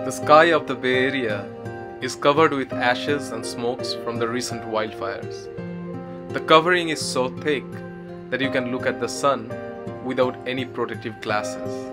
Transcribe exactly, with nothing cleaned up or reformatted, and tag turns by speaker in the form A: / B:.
A: The sky of the Bay Area is covered with ashes and smokes from the recent wildfires. The covering is so thick that you can look at the sun without any protective glasses.